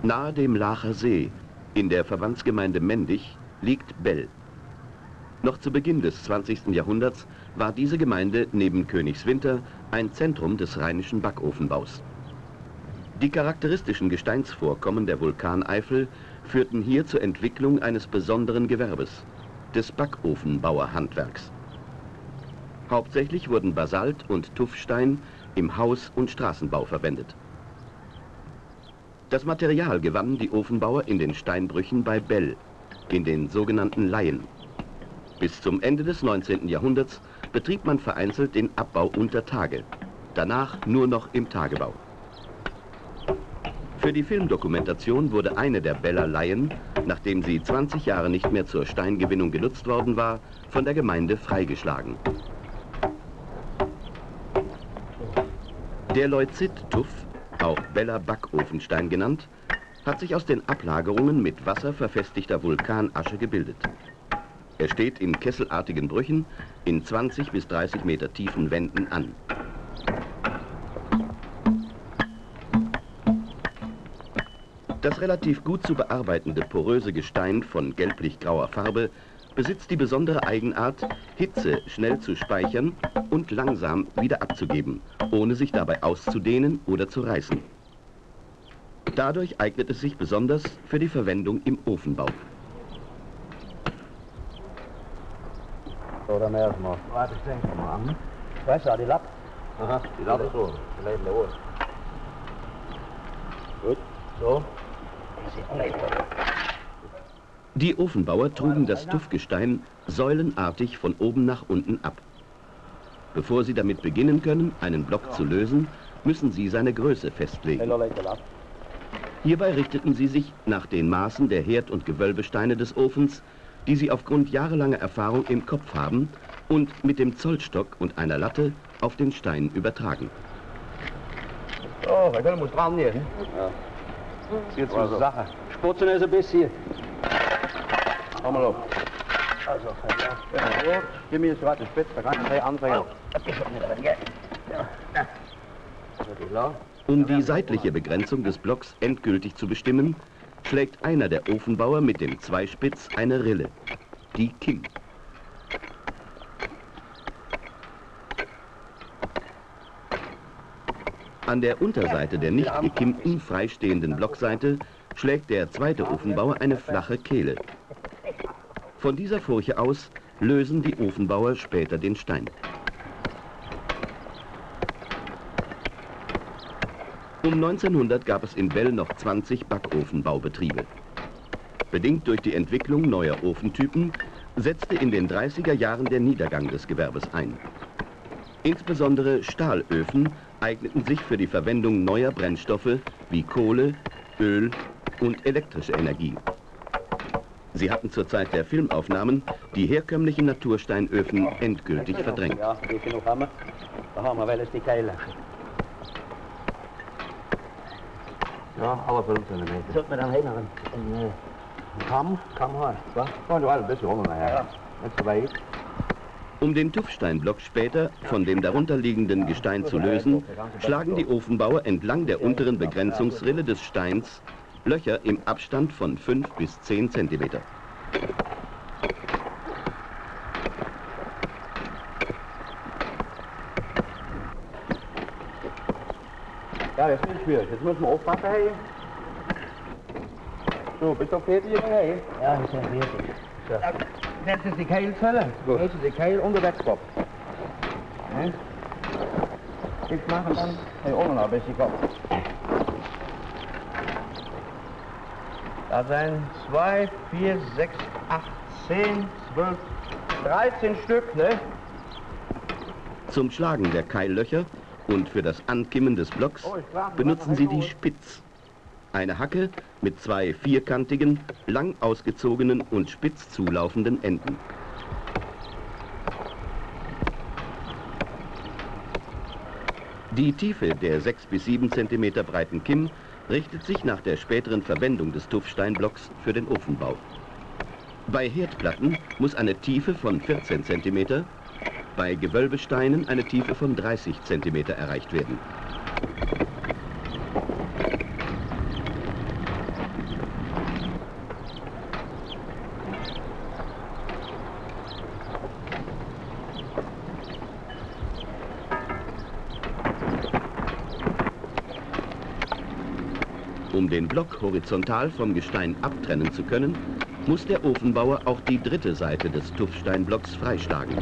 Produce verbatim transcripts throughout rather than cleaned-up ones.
Nahe dem Laacher See, in der Verbandsgemeinde Mendig, liegt Bell. Noch zu Beginn des zwanzigsten Jahrhunderts war diese Gemeinde neben Königswinter ein Zentrum des rheinischen Backofenbaus. Die charakteristischen Gesteinsvorkommen der Vulkaneifel führten hier zur Entwicklung eines besonderen Gewerbes, des Backofenbauerhandwerks. Hauptsächlich wurden Basalt und Tuffstein im Haus- und Straßenbau verwendet. Das Material gewannen die Ofenbauer in den Steinbrüchen bei Bell, in den sogenannten Laien. Bis zum Ende des neunzehnten Jahrhunderts betrieb man vereinzelt den Abbau unter Tage, danach nur noch im Tagebau. Für die Filmdokumentation wurde eine der Beller Laien, nachdem sie zwanzig Jahre nicht mehr zur Steingewinnung genutzt worden war, von der Gemeinde freigeschlagen. Der Leuzit-Tuff, auch Beller Backofenstein genannt, hat sich aus den Ablagerungen mit Wasser verfestigter Vulkanasche gebildet. Er steht in kesselartigen Brüchen in zwanzig bis dreißig Meter tiefen Wänden an. Das relativ gut zu bearbeitende poröse Gestein von gelblich-grauer Farbe besitzt die besondere Eigenart, Hitze schnell zu speichern und langsam wieder abzugeben, ohne sich dabei auszudehnen oder zu reißen. Dadurch eignet es sich besonders für die Verwendung im Ofenbau. So, dann erstmal. Warte, ich denke mal an. Weißt du, die Lapp? Aha, die Lapp ist so. Gut, so. Die Ofenbauer trugen das Tuffgestein säulenartig von oben nach unten ab. Bevor sie damit beginnen können, einen Block zu lösen, müssen sie seine Größe festlegen. Hierbei richteten sie sich nach den Maßen der Herd- und Gewölbesteine des Ofens, die sie aufgrund jahrelanger Erfahrung im Kopf haben und mit dem Zollstock und einer Latte auf den Stein übertragen. So, wir können uns dran nehmen. Ja. Jetzt zur Sache. Sputzen ist ein bisschen. Komm mal auf. Also, ja, gut. Gib mir jetzt gerade den Spitz, da kann ich gleich anfangen. Um die seitliche Begrenzung des Blocks endgültig zu bestimmen, schlägt einer der Ofenbauer mit dem Zweispitz eine Rille, die Kim. An der Unterseite der nicht gekimmten, freistehenden Blockseite schlägt der zweite Ofenbauer eine flache Kehle. Von dieser Furche aus lösen die Ofenbauer später den Stein. Um neunzehnhundert gab es in Bell noch zwanzig Backofenbaubetriebe. Bedingt durch die Entwicklung neuer Ofentypen setzte in den dreißiger Jahren der Niedergang des Gewerbes ein. Insbesondere Stahlöfen eigneten sich für die Verwendung neuer Brennstoffe wie Kohle, Öl und elektrische Energie. Sie hatten zur Zeit der Filmaufnahmen die herkömmlichen Natursteinöfen endgültig verdrängt. Ja, wie viel noch haben wir? Da haben wir wel eens die Keile. Ja, alle fünf Zentimeter. Sollte man dann hin einen Kamm? Kamm haben, was? Ja, du ein bisschen runter nachher. Nicht so weit. Um den Tuffsteinblock später von dem darunterliegenden Gestein zu lösen, schlagen die Ofenbauer entlang der unteren Begrenzungsrille des Steins Löcher im Abstand von fünf bis zehn Zentimeter. Ja, das ist schwierig. Jetzt müssen wir aufpassen, hey. So, bist du fertig, hey? Ja, ich bin fertig. So. Jetzt ist die Keilzelle. Jetzt ist die Keil und der Wetzkopf. Ne? Ich mache dann hey, auch noch ein bisschen Kopf. Da sind zwei, vier, sechs, acht, zehn, zwölf, dreizehn Stück, ne? Zum Schlagen der Keillöcher und für das Ankimmen des Blocks benutzen sie die Spitz. Eine Hacke mit zwei vierkantigen, lang ausgezogenen und spitz zulaufenden Enden. Die Tiefe der sechs bis sieben Zentimeter breiten Kimm richtet sich nach der späteren Verwendung des Tuffsteinblocks für den Ofenbau. Bei Herdplatten muss eine Tiefe von vierzehn Zentimeter, bei Gewölbesteinen eine Tiefe von dreißig Zentimeter erreicht werden. Um den Block horizontal vom Gestein abtrennen zu können, muss der Ofenbauer auch die dritte Seite des Tuffsteinblocks freischlagen.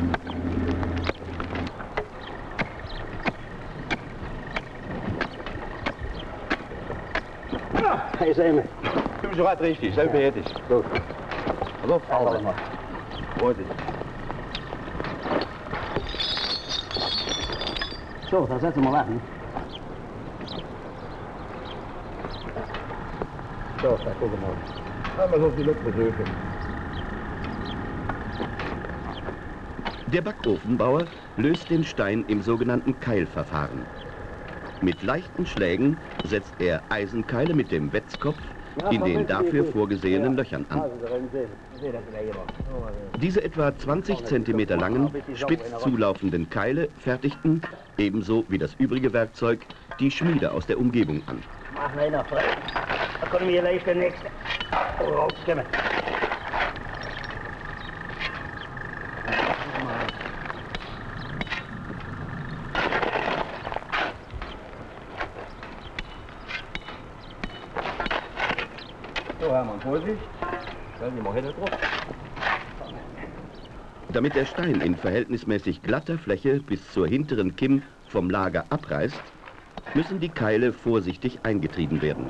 Hey, Sam, du bist gerade richtig, so fertig. Gut. Also, fahren wir. Freut dich. So, dann setzen wir mal. So, da gucken wir mal. Einmal so die Luft suchen. Der Backofenbauer löst den Stein im sogenannten Keilverfahren. Mit leichten Schlägen setzt er Eisenkeile mit dem Wetzkopf in den dafür vorgesehenen Löchern an. Diese etwa zwanzig Zentimeter langen, spitz zulaufenden Keile fertigten, ebenso wie das übrige Werkzeug, die Schmiede aus der Umgebung an. Machen wir noch frei. Da können wir gleich den nächsten rauskommen. So, Hermann, Vorsicht. Stell die mal hinter drauf. Damit der Stein in verhältnismäßig glatter Fläche bis zur hinteren Kimm vom Lager abreißt, müssen die Keile vorsichtig eingetrieben werden.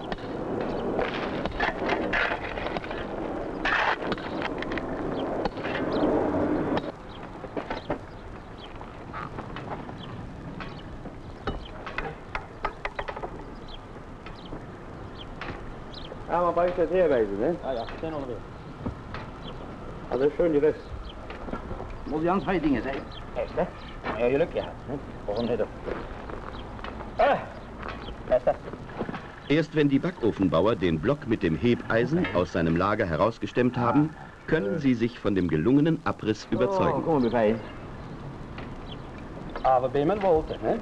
Ja, man weiß das herweisen, ne? Ah ja, den noch nicht. Also schön die Rest. Muss ganz zwei Dinge sein. Echt, ne? Ja, Glück gehabt, ne? Warum nicht? Ah! Was ist das? Erst wenn die Backofenbauer den Block mit dem Hebeisen aus seinem Lager herausgestemmt haben, können sie sich von dem gelungenen Abriss überzeugen. Oh, komm mal bei. Aber wie man wollte, ne?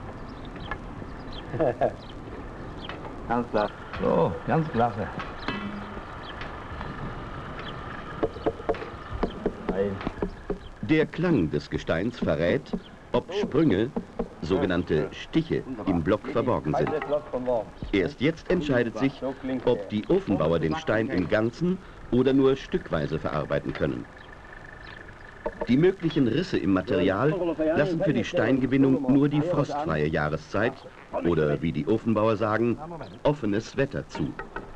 Ganz klar. So, ganz klasse. Nein. Der Klang des Gesteins verrät, ob Sprünge, sogenannte Stiche, im Block verborgen sind. Erst jetzt entscheidet sich, ob die Ofenbauer den Stein im Ganzen oder nur stückweise verarbeiten können. Die möglichen Risse im Material lassen für die Steingewinnung nur die frostfreie Jahreszeit oder, wie die Ofenbauer sagen, offenes Wetter zu.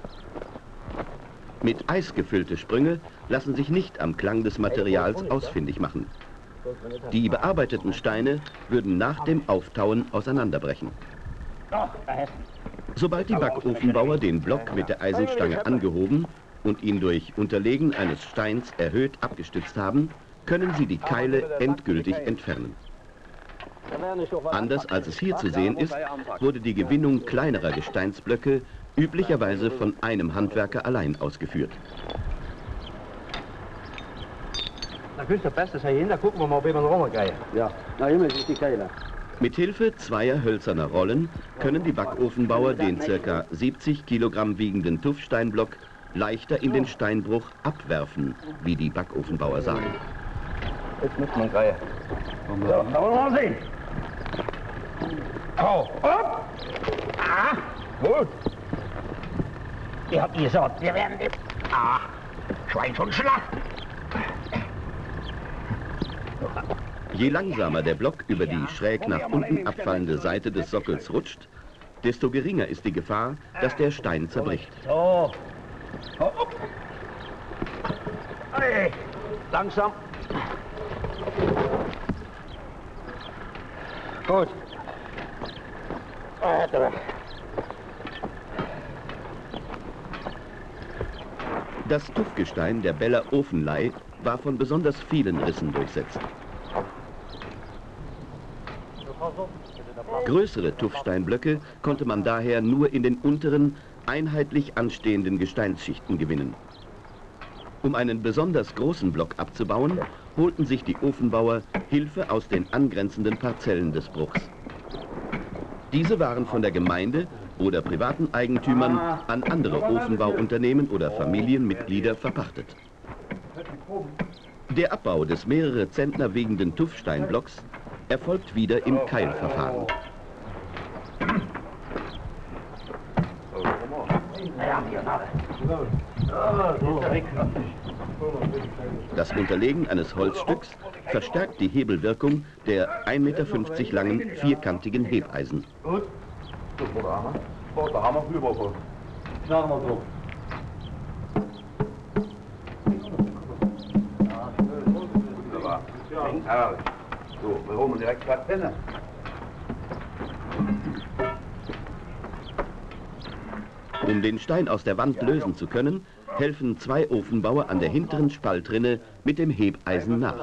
Mit Eis gefüllte Sprünge lassen sich nicht am Klang des Materials ausfindig machen. Die bearbeiteten Steine würden nach dem Auftauen auseinanderbrechen. Sobald die Backofenbauer den Block mit der Eisenstange angehoben und ihn durch Unterlegen eines Steins erhöht abgestützt haben, können sie die Keile endgültig entfernen. Anders als es hier zu sehen ist, wurde die Gewinnung kleinerer Gesteinsblöcke üblicherweise von einem Handwerker allein ausgeführt. Da könnt ihr besser sein, da gucken wir mal, wie wir noch rumgehen. Ja, na immer ist die Keile. Mit Hilfe zweier hölzerner Rollen können die Backofenbauer den ca. siebzig Kilogramm wiegenden Tuffsteinblock leichter in den Steinbruch abwerfen, wie die Backofenbauer sagen. Jetzt muss man greifen. So, da wollen wir mal sehen. Oh, hopp! Ah, gut. Ihr habt gesagt, wir werden das. Ah, Schwein schon schlachten. Je langsamer der Block über die schräg nach unten abfallende Seite des Sockels rutscht, desto geringer ist die Gefahr, dass der Stein zerbricht. So. Hopp. Hey, langsam. Gut. Das Tuffgestein der Beller Ofenlei war von besonders vielen Rissen durchsetzt. Größere Tuffsteinblöcke konnte man daher nur in den unteren, einheitlich anstehenden Gesteinsschichten gewinnen. Um einen besonders großen Block abzubauen, holten sich die Ofenbauer Hilfe aus den angrenzenden Parzellen des Bruchs. Diese waren von der Gemeinde oder privaten Eigentümern an andere Ofenbauunternehmen oder Familienmitglieder verpachtet. Der Abbau des mehrere Zentner wiegenden Tuffsteinblocks erfolgt wieder im Keilverfahren. Das Unterlegen eines Holzstücks verstärkt die Hebelwirkung der ein Meter fünfzig langen vierkantigen Hebeisen. Gut. Gut, wo der Hammer? Oh, der Hammer rüber. Schlagen wir drauf. Wunderbar. Herrlich. So, wir holen direkt zwei Penne. Um den Stein aus der Wand lösen zu können, helfen zwei Ofenbauer an der hinteren Spaltrinne mit dem Hebeisen nach.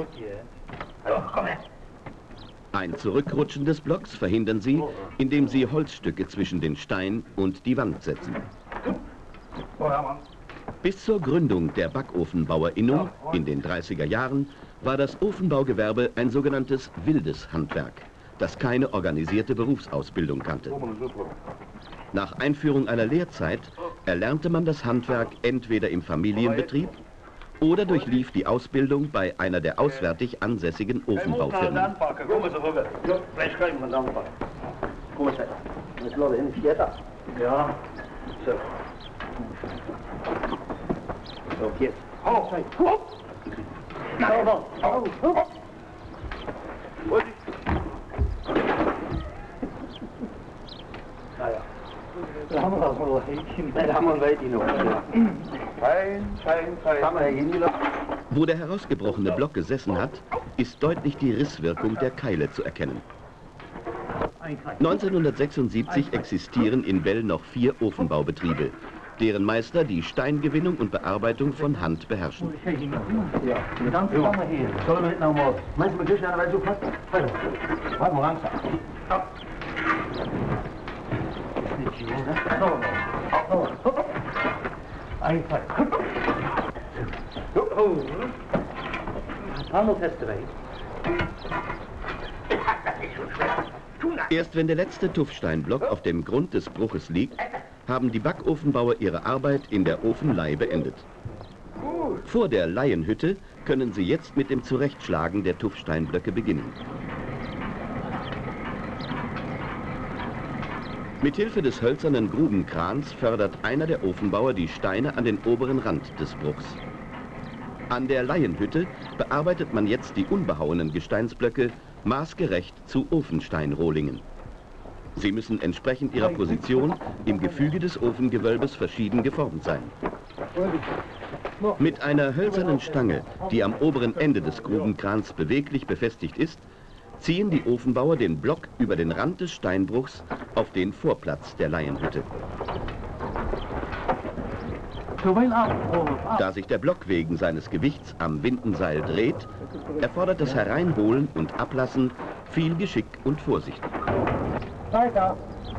Ein Zurückrutschen des Blocks verhindern sie, indem sie Holzstücke zwischen den Stein und die Wand setzen. Bis zur Gründung der Backofenbauerinnung in den dreißiger Jahren war das Ofenbaugewerbe ein sogenanntes wildes Handwerk, das keine organisierte Berufsausbildung kannte. Nach Einführung einer Lehrzeit erlernte man das Handwerk entweder im Familienbetrieb oder durchlief die Ausbildung bei einer der auswärtig ansässigen Ofenbaufirmen. Ja, so. So, jetzt. Oh, hopp! Naja. Da haben wir das mal Häkchen. Da haben wir ein Weitchen noch. Fein, fein, fein. Haben wir hingelassen. Wo der herausgebrochene Block gesessen hat, ist deutlich die Risswirkung der Keile zu erkennen. neunzehnhundertsechsundsiebzig existieren in Bell noch vier Ofenbaubetriebe, deren Meister die Steingewinnung und Bearbeitung von Hand beherrschen. Ja, dann kommen wir hier. Sollen wir hinten nochmal? Meinst du, wir dürfen eine Weile so fast? Warte mal langsam. Ja. Ist nicht hier, ne? So, so. Einfach. So, oh. Handel festgerecht. Das ist schon schwer. Erst wenn der letzte Tuffsteinblock auf dem Grund des Bruches liegt, haben die Backofenbauer ihre Arbeit in der Ofenlei beendet. Vor der Laienhütte können sie jetzt mit dem Zurechtschlagen der Tuffsteinblöcke beginnen. Mithilfe des hölzernen Grubenkrans fördert einer der Ofenbauer die Steine an den oberen Rand des Bruchs. An der Laienhütte bearbeitet man jetzt die unbehauenen Gesteinsblöcke maßgerecht zu Ofensteinrohlingen. Sie müssen entsprechend ihrer Position im Gefüge des Ofengewölbes verschieden geformt sein. Mit einer hölzernen Stange, die am oberen Ende des Grubenkrans beweglich befestigt ist, ziehen die Ofenbauer den Block über den Rand des Steinbruchs auf den Vorplatz der Laienhütte. Da sich der Block wegen seines Gewichts am Windenseil dreht, erfordert das Hereinholen und Ablassen viel Geschick und Vorsicht. Weiter.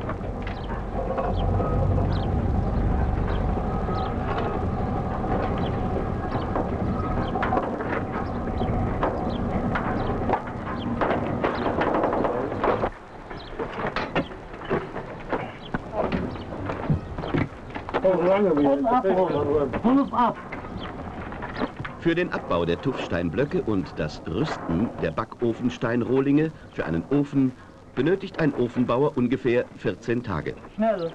Für den Abbau der Tuffsteinblöcke und das Rüsten der Backofensteinrohlinge für einen Ofen benötigt ein Ofenbauer ungefähr vierzehn Tage. Schnell.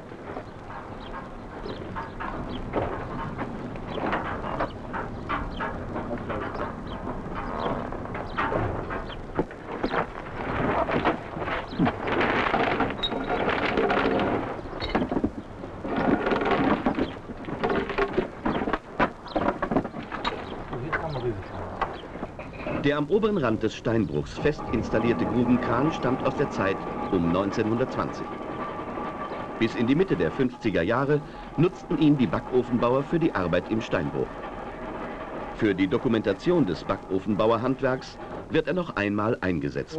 Der am oberen Rand des Steinbruchs fest installierte Grubenkran stammt aus der Zeit um neunzehnhundertzwanzig. Bis in die Mitte der fünfziger Jahre nutzten ihn die Backofenbauer für die Arbeit im Steinbruch. Für die Dokumentation des Backofenbauerhandwerks wird er noch einmal eingesetzt.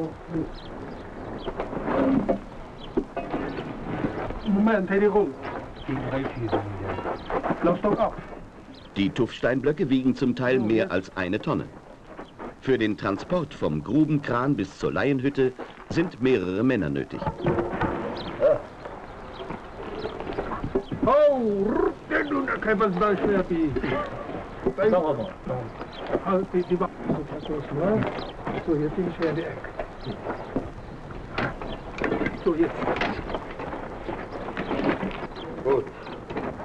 Moment, dreh dich rum. Lauf doch ab. Die Tuffsteinblöcke wiegen zum Teil mehr als eine Tonne. Für den Transport vom Grubenkran bis zur Laienhütte sind mehrere Männer nötig. Oh, der nun, da kann man es da schwer wie. Sag mal. Halt die, die Waffe. So, jetzt bin ich schwer in die Ecke. So, jetzt. Gut.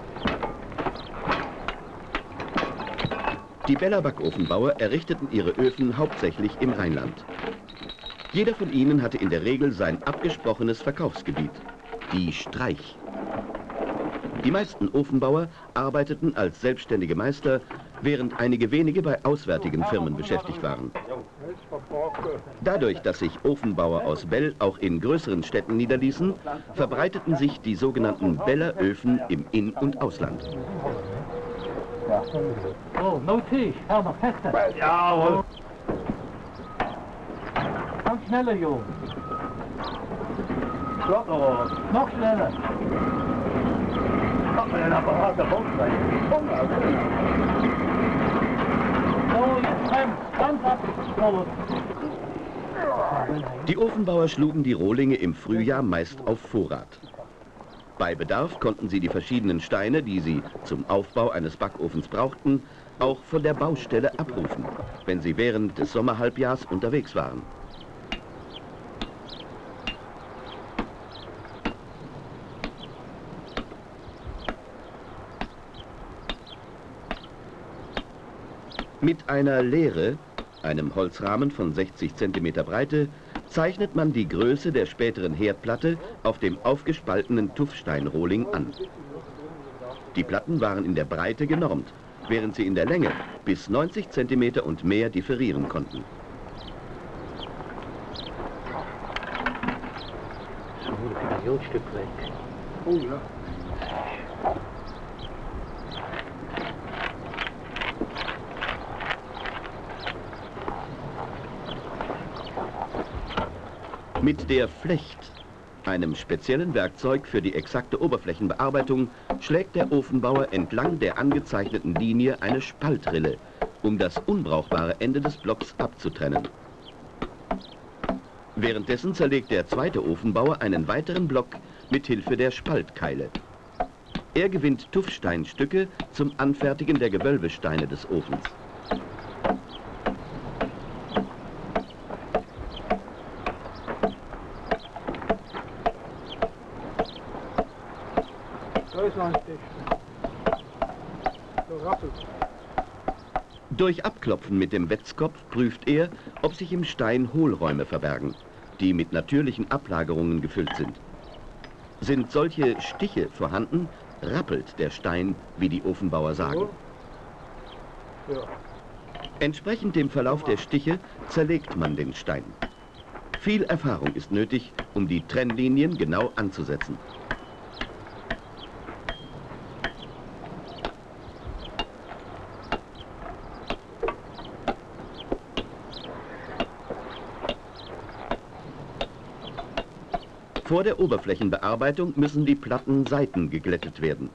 Die Beller Backofenbauer errichteten ihre Öfen hauptsächlich im Rheinland. Jeder von ihnen hatte in der Regel sein abgesprochenes Verkaufsgebiet, die Streich. Die meisten Ofenbauer arbeiteten als selbstständige Meister, während einige wenige bei auswärtigen Firmen beschäftigt waren. Dadurch, dass sich Ofenbauer aus Bell auch in größeren Städten niederließen, verbreiteten sich die sogenannten Beller Öfen im In- und Ausland. Oh, no Tisch, Herr, fester. Jawohl. Ganz schneller, Junge. Schlotterer. Noch schneller. Mach mal den Apparat davon. So, jetzt bremst. Ganz abgeschnallt. Die Ofenbauer schlugen die Rohlinge im Frühjahr meist auf Vorrat. Bei Bedarf konnten sie die verschiedenen Steine, die sie zum Aufbau eines Backofens brauchten, auch von der Baustelle abrufen, wenn sie während des Sommerhalbjahrs unterwegs waren. Mit einer Lehre, einem Holzrahmen von sechzig Zentimeter Breite, zeichnet man die Größe der späteren Herdplatte auf dem aufgespaltenen Tuffsteinrohling an. Die Platten waren in der Breite genormt, während sie in der Länge bis neunzig Zentimeter und mehr differieren konnten. So, ein Jungstück weg. Oh ja. Mit der Flecht, einem speziellen Werkzeug für die exakte Oberflächenbearbeitung, schlägt der Ofenbauer entlang der angezeichneten Linie eine Spaltrille, um das unbrauchbare Ende des Blocks abzutrennen. Währenddessen zerlegt der zweite Ofenbauer einen weiteren Block mit Hilfe der Spaltkeile. Er gewinnt Tuffsteinstücke zum Anfertigen der Gewölbesteine des Ofens. Durch Abklopfen mit dem Wetzkopf prüft er, ob sich im Stein Hohlräume verbergen, die mit natürlichen Ablagerungen gefüllt sind. Sind solche Stiche vorhanden, rappelt der Stein, wie die Ofenbauer sagen. Entsprechend dem Verlauf der Stiche zerlegt man den Stein. Viel Erfahrung ist nötig, um die Trennlinien genau anzusetzen. Vor der Oberflächenbearbeitung müssen die platten Seiten geglättet werden.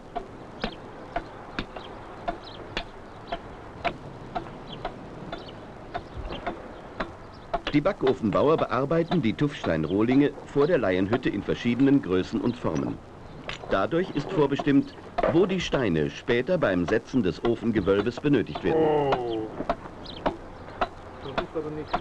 Die Backofenbauer bearbeiten die Tuffsteinrohlinge vor der Laienhütte in verschiedenen Größen und Formen. Dadurch ist vorbestimmt, wo die Steine später beim Setzen des Ofengewölbes benötigt werden. Oh. Das ist aber nichts.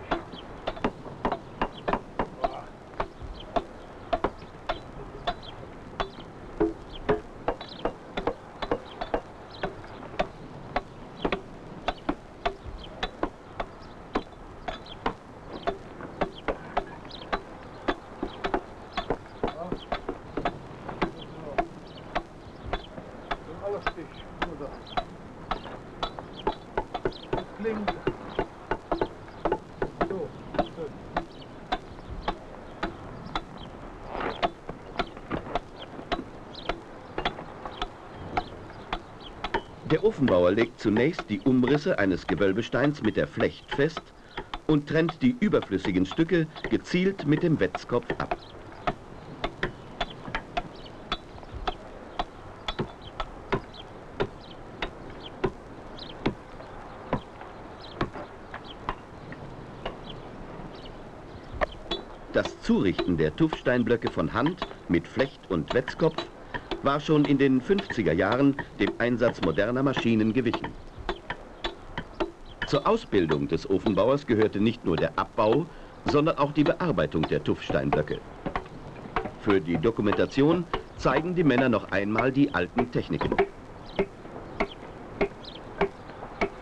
Der Ofenbauer legt zunächst die Umrisse eines Gewölbesteins mit der Flecht fest und trennt die überflüssigen Stücke gezielt mit dem Wetzkopf ab. Das Zurichten der Tuffsteinblöcke von Hand mit Flecht und Wetzkopf war schon in den fünfziger Jahren dem Einsatz moderner Maschinen gewichen. Zur Ausbildung des Ofenbauers gehörte nicht nur der Abbau, sondern auch die Bearbeitung der Tuffsteinblöcke. Für die Dokumentation zeigen die Männer noch einmal die alten Techniken.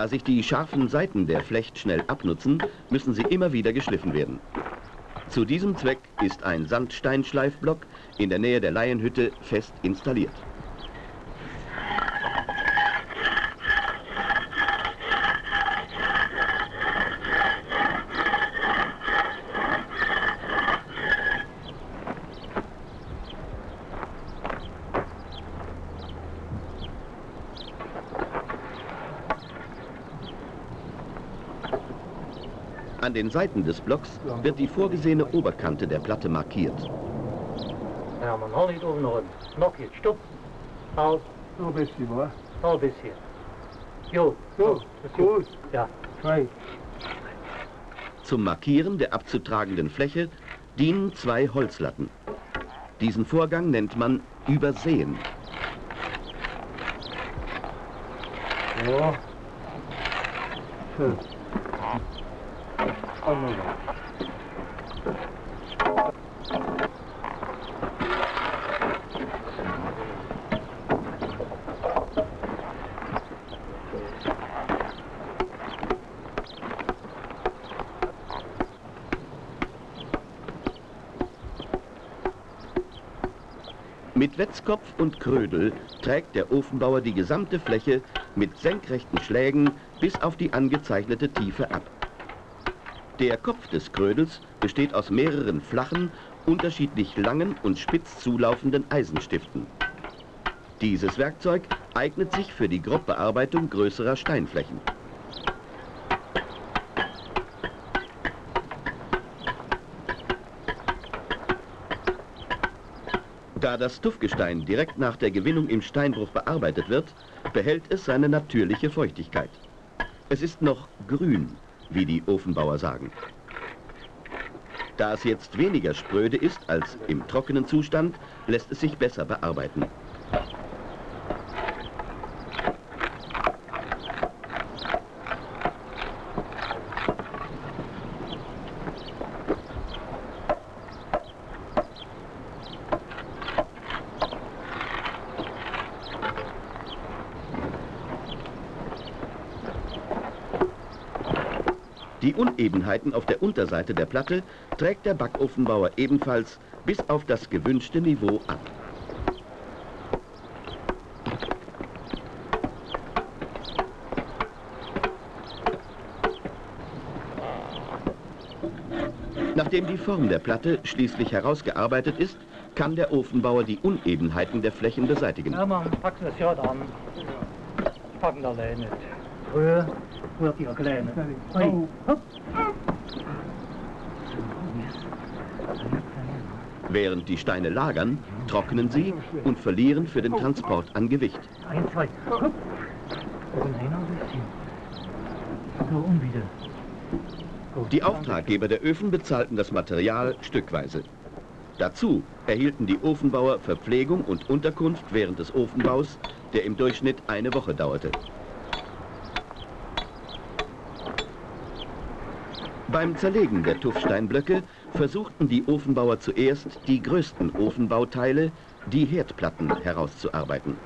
Da sich die scharfen Seiten der Flecht schnell abnutzen, müssen sie immer wieder geschliffen werden. Zu diesem Zweck ist ein Sandsteinschleifblock in der Nähe der Laienhütte fest installiert. An den Seiten des Blocks wird die vorgesehene Oberkante der Platte markiert. Ja, man noch nicht oben noch. Noch jetzt, stopp. Halt. Noch ein bisschen, wa? Noch ein bisschen. Jo, So, das ist gut. Ja. Zwei. Zum Markieren der abzutragenden Fläche dienen zwei Holzlatten. Diesen Vorgang nennt man Übersehen. Ja. Schön. Mit Wetzkopf und Krödel trägt der Ofenbauer die gesamte Fläche mit senkrechten Schlägen bis auf die angezeichnete Tiefe ab. Der Kopf des Krödels besteht aus mehreren flachen, unterschiedlich langen und spitz zulaufenden Eisenstiften. Dieses Werkzeug eignet sich für die Grobbearbeitung größerer Steinflächen. Da das Tuffgestein direkt nach der Gewinnung im Steinbruch bearbeitet wird, behält es seine natürliche Feuchtigkeit. Es ist noch grün, wie die Ofenbauer sagen. Da es jetzt weniger spröde ist als im trockenen Zustand, lässt es sich besser bearbeiten. Die Unebenheiten auf der Unterseite der Platte trägt der Backofenbauer ebenfalls bis auf das gewünschte Niveau ab. Nachdem die Form der Platte schließlich herausgearbeitet ist, kann der Ofenbauer die Unebenheiten der Flächen beseitigen. Ja, man packt das ja an. Ich packen da alleine nicht. Früher wird die kleine. Hey, hopp. Während die Steine lagern, trocknen sie und verlieren für den Transport an Gewicht. Ein, zwei, hopp. Und ein bisschen. So, und wieder. Gut, Die Auftraggeber der Öfen bezahlten das Material stückweise. Dazu erhielten die Ofenbauer Verpflegung und Unterkunft während des Ofenbaus, der im Durchschnitt eine Woche dauerte. Beim Zerlegen der Tuffsteinblöcke versuchten die Ofenbauer zuerst, die größten Ofenbauteile, die Herdplatten, herauszuarbeiten.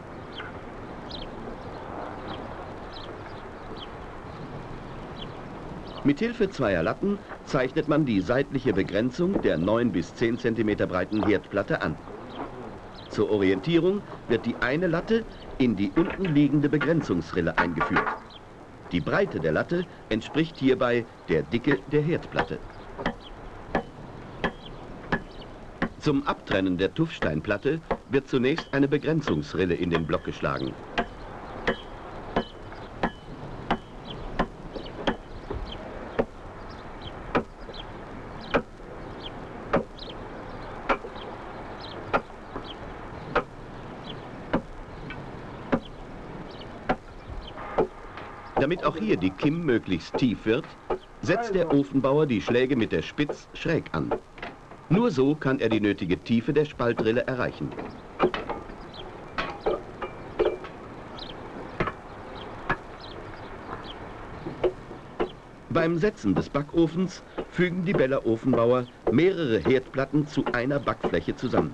Mithilfe zweier Latten zeichnet man die seitliche Begrenzung der neun bis zehn Zentimeter breiten Herdplatte an. Zur Orientierung wird die eine Latte in die unten liegende Begrenzungsrille eingeführt. Die Breite der Latte entspricht hierbei der Dicke der Herdplatte. Zum Abtrennen der Tuffsteinplatte wird zunächst eine Begrenzungsrille in den Block geschlagen. Damit auch hier die Kimm möglichst tief wird, setzt der Ofenbauer die Schläge mit der Spitz schräg an. Nur so kann er die nötige Tiefe der Spaltrille erreichen. Beim Setzen des Backofens fügen die Beller Ofenbauer mehrere Herdplatten zu einer Backfläche zusammen.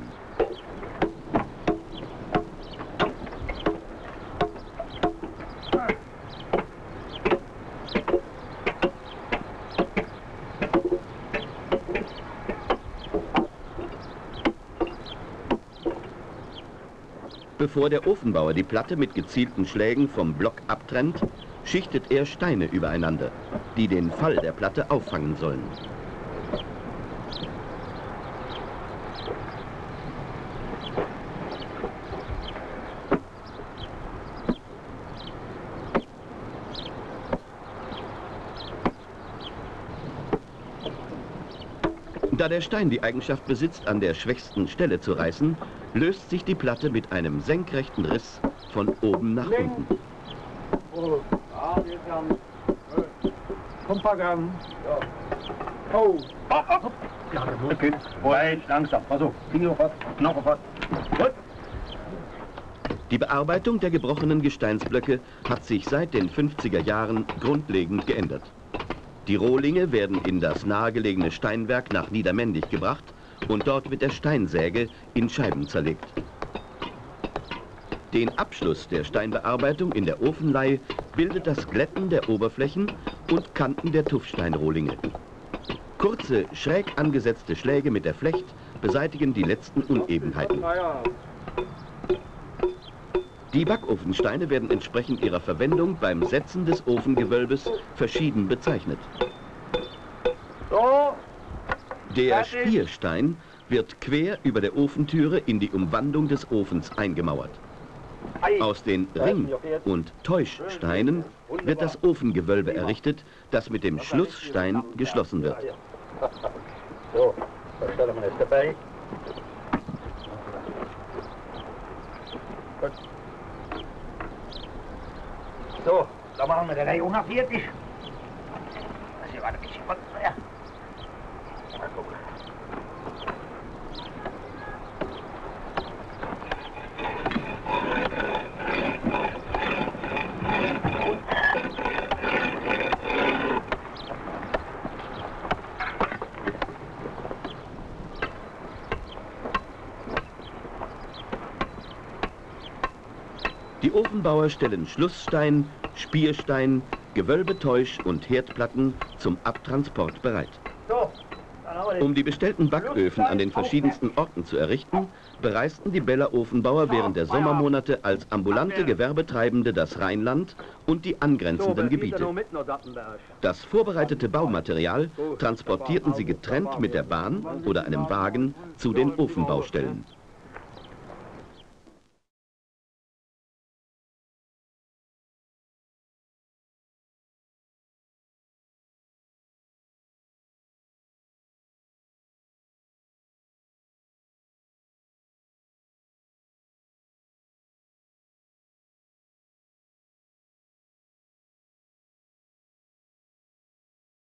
Bevor der Ofenbauer die Platte mit gezielten Schlägen vom Block abtrennt, schichtet er Steine übereinander, die den Fall der Platte auffangen sollen. Da der Stein die Eigenschaft besitzt, an der schwächsten Stelle zu reißen, löst sich die Platte mit einem senkrechten Riss von oben nach unten. Komm, packen. Oh. Ja, okay. Weit, langsam. Also, Finger fort, Knochen fort. Gut. Die Bearbeitung der gebrochenen Gesteinsblöcke hat sich seit den fünfziger Jahren grundlegend geändert. Die Rohlinge werden in das nahegelegene Steinwerk nach Niedermendig gebracht und dort mit der Steinsäge in Scheiben zerlegt. Den Abschluss der Steinbearbeitung in der Ofenlei bildet das Glätten der Oberflächen und Kanten der Tuffsteinrohlinge. Kurze, schräg angesetzte Schläge mit der Flecht beseitigen die letzten Unebenheiten. Die Backofensteine werden entsprechend ihrer Verwendung beim Setzen des Ofengewölbes verschieden bezeichnet. Der Spierstein wird quer über der Ofentüre in die Umwandung des Ofens eingemauert. Aus den Ring- und Täuschsteinen wird das Ofengewölbe errichtet, das mit dem Schlussstein geschlossen wird. So, da stellen wir es dabei. Gut. So, dann machen wir den Reihe nach fertig. Also, warte ein bisschen. Ja. Mal gucken. Die Ofenbauer stellen Schlussstein, Spierstein, Gewölbetäusch und Herdplatten zum Abtransport bereit. Um die bestellten Backöfen an den verschiedensten Orten zu errichten, bereisten die Beller Ofenbauer während der Sommermonate als ambulante Gewerbetreibende das Rheinland und die angrenzenden Gebiete. Das vorbereitete Baumaterial transportierten sie getrennt mit der Bahn oder einem Wagen zu den Ofenbaustellen.